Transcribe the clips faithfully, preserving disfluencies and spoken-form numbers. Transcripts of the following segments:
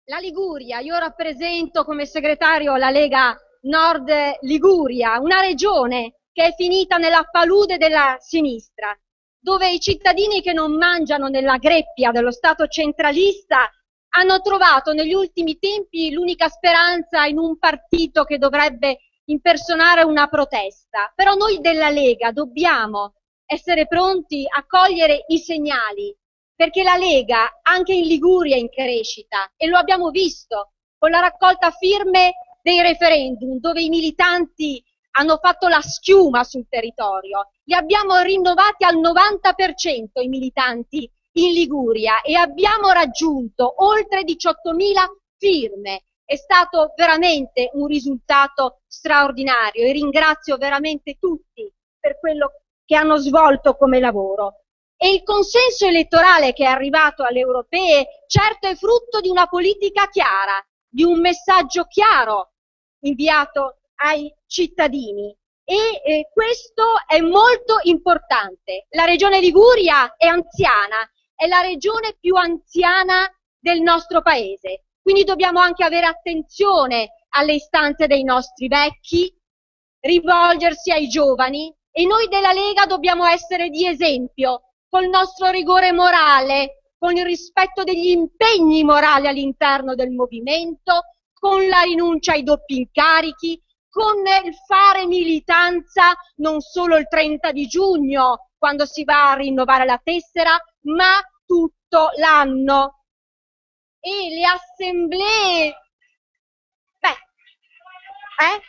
La Liguria, io rappresento come segretario la Lega Nord Liguria, una regione che è finita nella palude della sinistra, dove i cittadini che non mangiano nella greppia dello Stato centralista hanno trovato negli ultimi tempi l'unica speranza in un partito che dovrebbe impersonare una protesta. Però noi della Lega dobbiamo essere pronti a cogliere i segnali, perché la Lega anche in Liguria è in crescita e lo abbiamo visto con la raccolta firme dei referendum, dove i militanti hanno fatto la schiuma sul territorio. Li abbiamo rinnovati al novanta per cento i militanti in Liguria e abbiamo raggiunto oltre diciottomila firme. È stato veramente un risultato straordinario e ringrazio veramente tutti per quello che hanno svolto come lavoro. E il consenso elettorale che è arrivato alle europee certo è frutto di una politica chiara, di un messaggio chiaro inviato ai cittadini e eh, questo è molto importante. La regione Liguria è anziana, è la regione più anziana del nostro paese, quindi dobbiamo anche avere attenzione alle istanze dei nostri vecchi, rivolgersi ai giovani e noi della Lega dobbiamo essere di esempio col nostro rigore morale, con il rispetto degli impegni morali all'interno del movimento, con la rinuncia ai doppi incarichi, con il fare militanza non solo il trenta di giugno, quando si va a rinnovare la tessera, ma tutto l'anno. E le assemblee, beh, eh?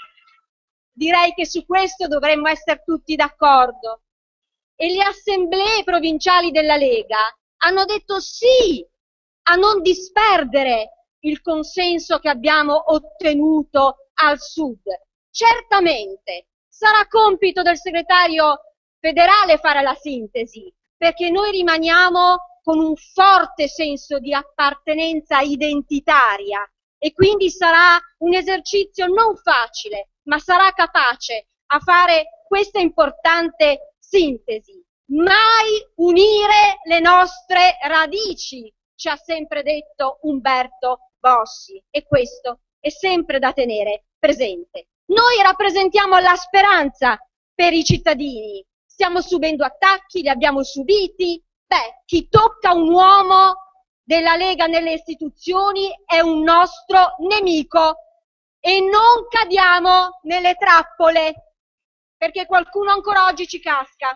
Direi che su questo dovremmo essere tutti d'accordo. E le assemblee provinciali della Lega hanno detto sì a non disperdere il consenso che abbiamo ottenuto al sud. Certamente sarà compito del segretario federale fare la sintesi, perché noi rimaniamo con un forte senso di appartenenza identitaria e quindi sarà un esercizio non facile, ma sarà capace a fare questa importante sintesi. Mai unire le nostre radici, ci ha sempre detto Umberto Bossi, e questo è sempre da tenere presente. Noi rappresentiamo la speranza per i cittadini, stiamo subendo attacchi, li abbiamo subiti, beh, chi tocca un uomo della Lega nelle istituzioni è un nostro nemico e non cadiamo nelle trappole, perché qualcuno ancora oggi ci casca.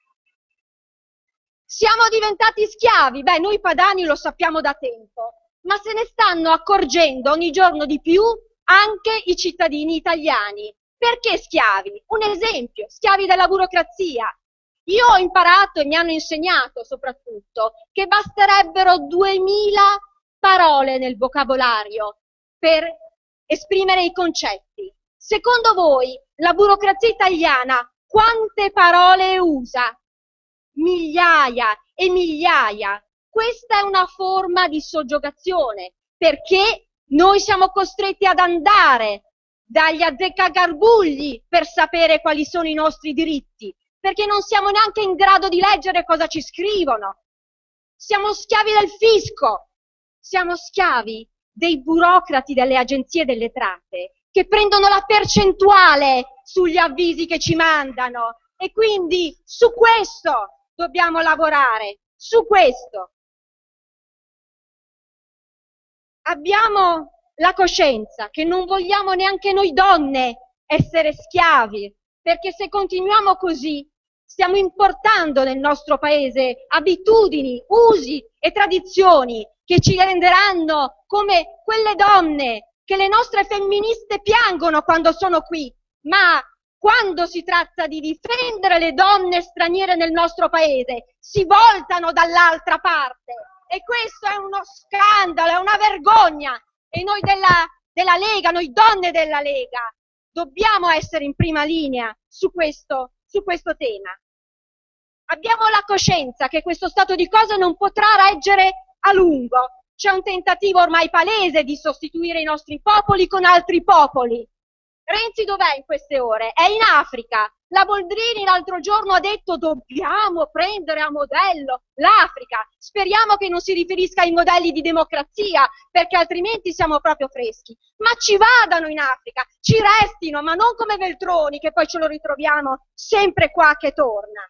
Siamo diventati schiavi, beh, noi padani lo sappiamo da tempo, ma se ne stanno accorgendo ogni giorno di più anche i cittadini italiani. Perché schiavi? Un esempio, schiavi della burocrazia. Io ho imparato e mi hanno insegnato soprattutto che basterebbero duemila parole nel vocabolario per esprimere i concetti. Secondo voi la burocrazia italiana quante parole usa? Migliaia e migliaia. Questa è una forma di soggiogazione, perché noi siamo costretti ad andare dagli azzeccagarbugli per sapere quali sono i nostri diritti, perché non siamo neanche in grado di leggere cosa ci scrivono. Siamo schiavi del fisco, siamo schiavi dei burocrati delle agenzie delle entrate che prendono la percentuale sugli avvisi che ci mandano e quindi su questo dobbiamo lavorare, su questo. Abbiamo la coscienza che non vogliamo neanche noi donne essere schiavi, perché se continuiamo così stiamo importando nel nostro paese abitudini, usi e tradizioni che ci renderanno come quelle donne che le nostre femministe piangono quando sono qui, ma quando si tratta di difendere le donne straniere nel nostro paese si voltano dall'altra parte e questo è uno scandalo, è una vergogna e noi della, della Lega, noi donne della Lega dobbiamo essere in prima linea su questo, su questo tema. Abbiamo la coscienza che questo stato di cose non potrà reggere a lungo. C'è un tentativo ormai palese di sostituire i nostri popoli con altri popoli. Renzi dov'è in queste ore? È in Africa. La Boldrini l'altro giorno ha detto dobbiamo prendere a modello l'Africa. Speriamo che non si riferisca ai modelli di democrazia, perché altrimenti siamo proprio freschi. Ma ci vadano in Africa, ci restino, ma non come Veltroni, che poi ce lo ritroviamo sempre qua che torna.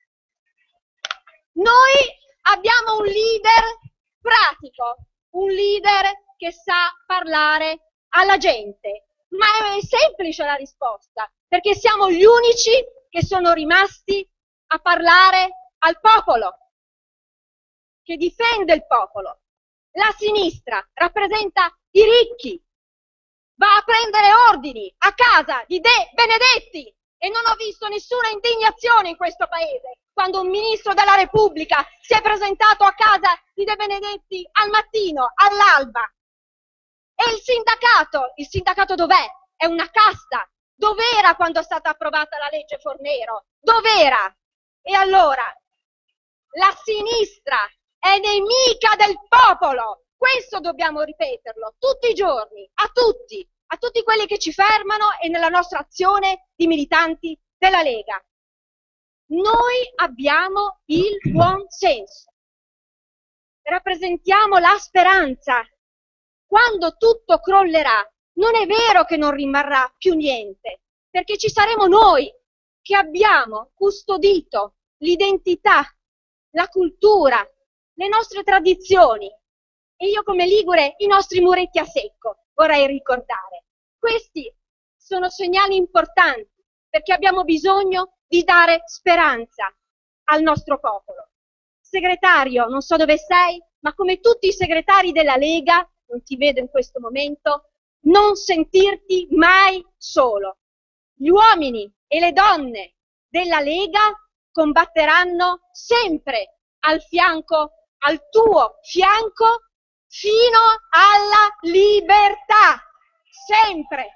Noi abbiamo un leader pratico, un leader che sa parlare alla gente. Ma è semplice la risposta, perché siamo gli unici che sono rimasti a parlare al popolo, che difende il popolo. La sinistra rappresenta i ricchi, va a prendere ordini a casa di De Benedetti e non ho visto nessuna indignazione in questo paese quando un ministro della Repubblica si è presentato a casa di De Benedetti al mattino, all'alba. E il sindacato, il sindacato dov'è? È una casta. Dov'era quando è stata approvata la legge Fornero? Dov'era? E allora, la sinistra è nemica del popolo. Questo dobbiamo ripeterlo tutti i giorni, a tutti, a tutti quelli che ci fermano e nella nostra azione di militanti della Lega. Noi abbiamo il buon senso. Rappresentiamo la speranza. Quando tutto crollerà, non è vero che non rimarrà più niente, perché ci saremo noi che abbiamo custodito l'identità, la cultura, le nostre tradizioni. E io come ligure i nostri muretti a secco vorrei ricordare. Questi sono segnali importanti perché abbiamo bisogno di dare speranza al nostro popolo. Segretario, non so dove sei, ma come tutti i segretari della Lega, non ti vedo in questo momento, non sentirti mai solo. Gli uomini e le donne della Lega combatteranno sempre al fianco, al tuo fianco, fino alla libertà. Sempre.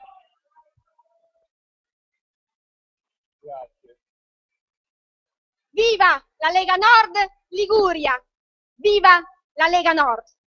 Grazie. Viva la Lega Nord Liguria! Viva la Lega Nord!